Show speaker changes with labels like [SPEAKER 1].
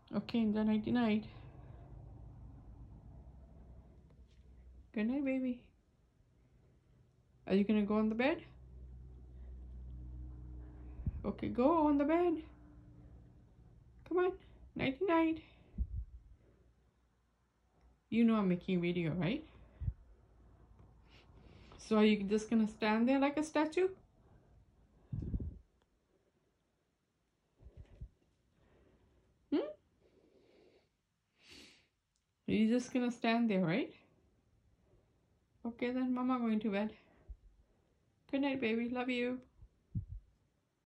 [SPEAKER 1] Okay, and then nighty night. Good night, baby. Are you gonna go on the bed? Okay, go on the bed. Come on. Nighty night. You know I'm making a video, right? So are you just gonna stand there like a statue? Hmm? Are you just gonna stand there, right? Okay then, Mama going to bed. Good night, baby. Love you.